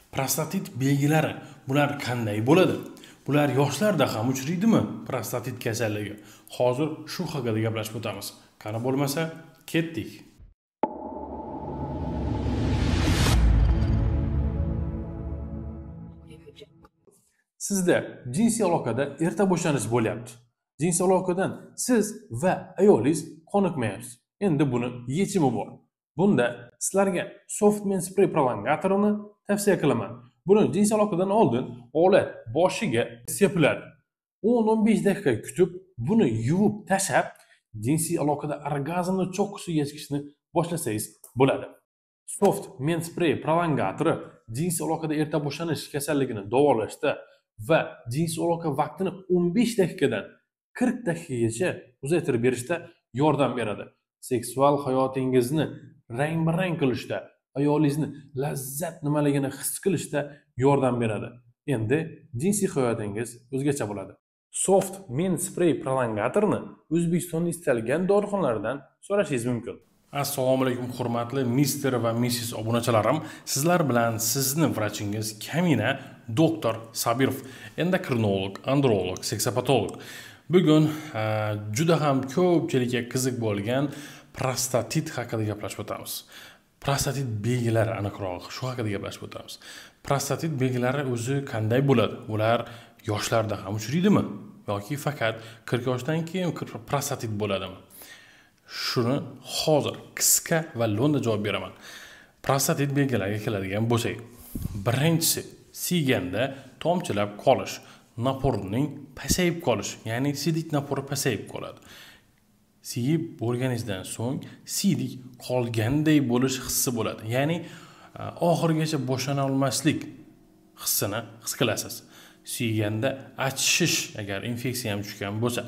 Prostatit belgilari bular qanday bo'ladi? Bular yoshlarda ham uchraydimi prostatit kasalligi? Hozir shu haqida gaplashib o'tamiz. Qani bo'lmasa, ketdik. Sizda jinsiy aloqada erta boshlanish bo'lyapti. Jinsiy aloqadan siz va ayolingiz qoniqmayapsiz. Endi buni yechimi bor. Bunda sizlarga Softman spray prolongatorini tavsiya qilaman. Buni jinsiy aloqadan oldin ola boshiga sepiladi. 10-15 daqiqa kutib, buni yuvib tashab, jinsiy aloqada orgazmni cho'qqisiga yetkazishni boshlasangiz bo'ladi. Softman spray prolongatori jinsiy aloqada erta boshlanish kasalligini davolashda va jinsiy aloqa vaqtini 15 daqiqadan 40 daqiqagacha uzaytirib berishda yordam beradi. Seksual hayotingizni rang-barang qilishda, ayolingizni lazzat nimaligini his qilishda yordam beradi. Endi jinsiy hayotingiz o'zgacha bo'ladi. Softman spray prolongatorini O'zbekistonning istalgan dorixonalardan so'rashingiz mumkin. Assalomu alaykum hurmatli mister va missis obunachilarim. Sizlar bilan sizni vrachingiz Kamina doktor Sabirov, endokrinolog, androlog, seksopatolog. Bugun juda ham ko'pchilikka qiziq bo'lgan prostatit haqida gaplashib o'tamiz. Prostatit belgilari aniqroq shu haqida gaplashib o'tamiz. Prostatit belgilari o'zi qanday bo'ladi? Ular yoshlarda ham uchraydimi yoki faqat 40 yoshdan keyin prostatit bo'ladimi? Shuni hozir qisqa va lo'nda javob beraman. Prostatit belgilariga keladigan bo'lsak, birinchisi siyganda tomchilab qolish, naporning pasayib qolish, ya'ni siydik napori pasayib qoladi. Siyib bo'lganingizdan so'ng siydik qolganday bo'lish hissi bo'ladi. Ya'ni oxirigacha boshlana olmaslik hissini his qilasiz. Siyganda achishish agar infeksiya ham tushgan bo'lsa,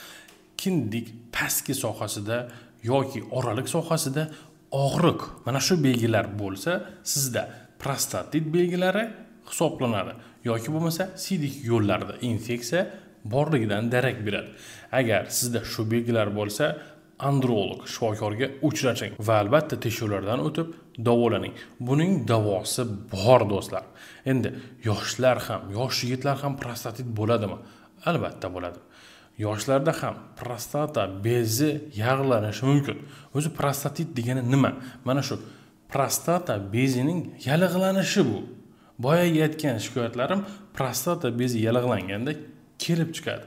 kindik pastki sohasida yoki oraliq sohasida og'riq, mana shu belgilar bo'lsa, sizda prostatit belgilari hisoblanadi. Yoki bo'lmasa, siydik yo'llarida infeksiya borligidan darak beradi. Agar sizda shu belgilar bo'lsa, androlog shifokorga uchrashing va albatta tekshiruvlardan o'tib davolaning. Buning davosi bor do'stlar. Endi yoshlar ham, yosh yigitlar ham prostatit bo'ladimi? Albatta bo'ladi. Yoshlarda ham prostata bezi yag'lanishi mumkin. O'zi prostatit degani nima? Mana shu prostata bezining yallig'lanishi bu. Boyaga aytgan shikoyatlarim prostata bezi yallig'langanda kelib chiqadi.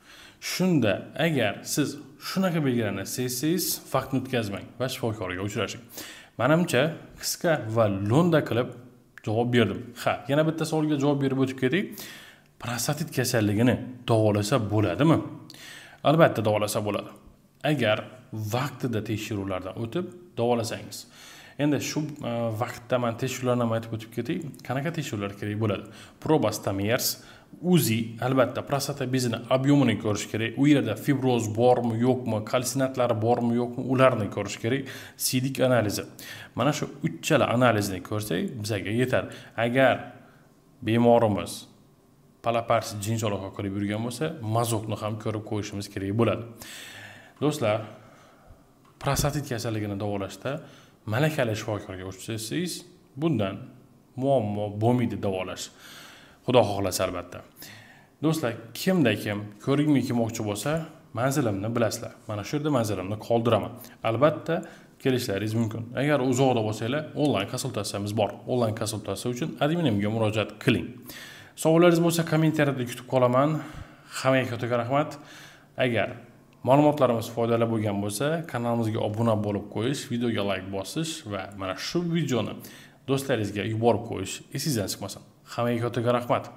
Shunda agar siz shunaqa belgilarni sezsangiz, vaqtni o'tkazmang va shifokorga uchrashing. Menimcha qisqa va lo'nda qilib javob berdim. Yana bitta savolga javob berib o'tib keting. Prostatit kasalligini davolasa bo'ladimi? Albatta davolasa bo'ladi. Agar vaqtida tekshiruvlardan o'tib davolasangiz. Endi shu vaqtda men tekshiruvlarni aytib o'tib ketay. Qanaqa tekshiruvlar kerak bo'ladi? Probastomers, UZI, albatta prostata bezini obyomini ko'rish kerak. U yerda fibroz bormi, yo'qmi, kalsinatlari bormi, yo'qmi, ularni ko'rish kerak. Siydik analizi. Mana shu uchala analizni ko'rsak, bizga yetadi. Agar bemorimiz palaparsi jinsiy aloqa qilib yurgan bo'lsa, mazokni ham ko'rib qo'yishimiz kerak bo'ladi. Do'stlar, prostatit kasalligini davolashda malakali shifokorga uchrasangiz, bundan muammo bo'lmaydi davolash. Xudo xohlasa albatta. Do'stlar, kimda kim ko'rikmi kelmoqchi bo'lsa, manzilimni bilasizlar. Mana shu yerda manzilimni qoldiraman. Albatta kelishlaringiz mumkin. Agar uzoqda bo'lsanglar, onlayn konsultatsiyamiz bor. Onlayn konsultatsiya uchun adminimga murojaat qiling. Savollaringiz bo'lsa, kommentariyada kutib qolaman. Hammaga katta rahmat. Agar ma'lumotlarimiz foydali bo'lgan bo'lsa, kanalimizga obuna bo'lib qo'yish, videoga like bosish va mana shu videoni do'stlaringizga yuborib qo'yish esingizdan chiqmasin. Hammaga katta rahmat.